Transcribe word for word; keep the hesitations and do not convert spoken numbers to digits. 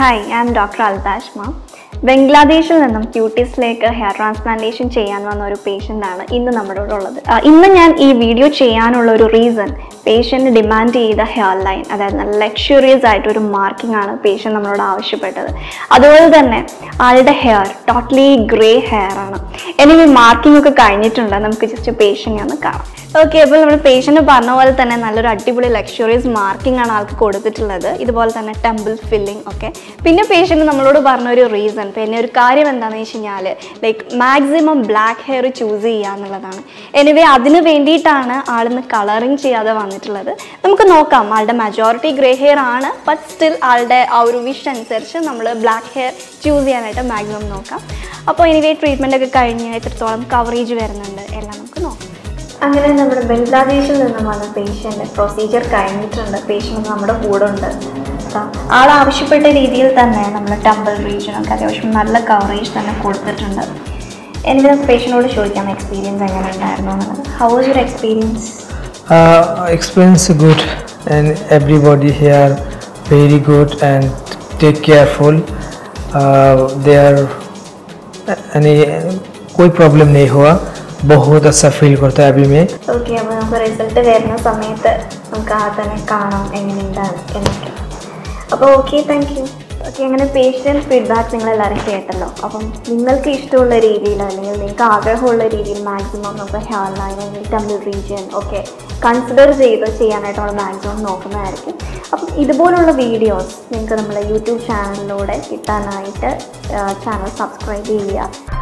Hi, I am Doctor Altashma. Bangladeshൽ നിന്നും Cutisലേക്ക് hair transplantation ചെയ്യാൻ വന്ന ഒരു പേഷ്യൻ്റ് ആണ് ഇന്ന് നമ്മളോട് ഉള്ളത്. ഇന്ന് ഞാൻ ഈ വീഡിയോ ചെയ്യാനുള്ള ഒരു റീസൺ പേഷ്യൻ്റ് ഡിമാൻഡ് ചെയ്ത ഹെയർ ലൈൻ, അതായത് നല്ല ലക്ഷറിയസ് ആയിട്ടൊരു മാർക്കിംഗ് ആണ് പേഷ്യൻ്റ് നമ്മളോട് ആവശ്യപ്പെട്ടത്. അതുപോലെ തന്നെ ആളുടെ ഹെയർ ടോട്ടലി ഗ്രേ ഹെയർ ആണ്. എനിക്ക് മാർക്കിംഗ് ഒക്കെ കഴിഞ്ഞിട്ടുണ്ട്, നമുക്ക് ജസ്റ്റ് പേഷ്യൻ്റ് ഒന്ന് കാണാം. ഓക്കെ, അപ്പോൾ നമ്മൾ പേഷ്യൻ്റ് പറഞ്ഞ പോലെ തന്നെ നല്ലൊരു അടിപൊളി ലക്ഷറിയസ് മാർക്കിംഗ് ആണ് ആൾക്ക് കൊടുത്തിട്ടുള്ളത്. ഇതുപോലെ തന്നെ ടെമ്പിൾ ഫില്ലിംഗ് ഒക്കെ. പിന്നെ പേഷ്യൻ്റ് നമ്മളോട് പറഞ്ഞൊരു റീസൺ, പിന്നെ ഒരു കാര്യം എന്താണെന്ന് വെച്ച് കഴിഞ്ഞാൽ like maximum black hair choose ചെയ്യുക എന്നുള്ളതാണ്. എനിവേ അതിന് വേണ്ടിയിട്ടാണ് ആളിന്ന് കളറിങ് ചെയ്യാതെ വന്നിട്ടുള്ളത്. നമുക്ക് നോക്കാം, ആളുടെ മജോറിറ്റി ഗ്രേ ഹെയർ ആണ്, ബട്ട് സ്റ്റിൽ ആളുടെ ആ ഒരു വിഷ് അനുസരിച്ച് നമ്മൾ ബ്ലാക്ക് ഹെയർ ചൂസ് ചെയ്യാനായിട്ട് മാക്സിമം നോക്കാം. അപ്പോൾ എനിവേ ട്രീറ്റ്മെൻ്റ് ഒക്കെ കഴിഞ്ഞ് എത്രത്തോളം കവറേജ് വരുന്നുണ്ട് എല്ലാം നമുക്ക് നോക്കാം. അങ്ങനെ നമ്മുടെ ബംഗ്ലാദേശിൽ നിന്നും വന്ന പേഷ്യൻ്റ് പ്രൊസീജിയർ കഴിഞ്ഞിട്ടുണ്ട്. പേഷ്യൻ്റ് നമ്മുടെ കൂടെ ഉണ്ട്. ആൾ ആവശ്യപ്പെട്ട രീതിയിൽ തന്നെ നമ്മൾ ടെമ്പിൾ റീജിയനൊക്കെ അത്യാവശ്യം നല്ല കവറേജ് തന്നെ കൊടുത്തിട്ടുണ്ട്. എനിക്ക് പേഷ്യനോട് ചോദിക്കാം എക്സ്പീരിയൻസ് എങ്ങനെ ഉണ്ടായിരുന്നു എന്നുള്ളത്. How was your experience? Experience good and everybody here very good and take careful. There यानी कोई प्रॉब्लम नहीं हुआ, बहुत अच्छा फील करता है अभी में. ഓക്കെ, അപ്പോൾ നമുക്ക് റിസൾട്ട് വരുന്ന സമയത്ത് നമുക്ക് ആ തന്നെ കാണാം എങ്ങനെയുണ്ടാണ് എന്നൊക്കെ. അപ്പോൾ ഓക്കെ, താങ്ക് യു. ഓക്കെ, അങ്ങനെ പേഷ്യൻറ്റ് ഫീഡ്ബാക്ക് നിങ്ങളെല്ലാവരും കേട്ടല്ലോ. അപ്പം നിങ്ങൾക്ക് ഇഷ്ടമുള്ള രീതിയിൽ അല്ലെങ്കിൽ നിങ്ങൾക്ക് ആഗ്രഹമുള്ള രീതിയിൽ മാക്സിമം നമുക്ക് ഹെയർ ലൈൻ അല്ലെങ്കിൽ ടെമ്പിൾ റീജിയൻ ഒക്കെ കൺസിഡർ ചെയ്ത് ചെയ്യാനായിട്ട് നമ്മൾ മാക്സിമം നോക്കുന്നതായിരിക്കും. അപ്പം ഇതുപോലുള്ള വീഡിയോസ് നിങ്ങൾക്ക് നമ്മുടെ യൂട്യൂബ് ചാനലിലൂടെ കിട്ടാനായിട്ട് ചാനൽ സബ്സ്ക്രൈബ് ചെയ്യുക.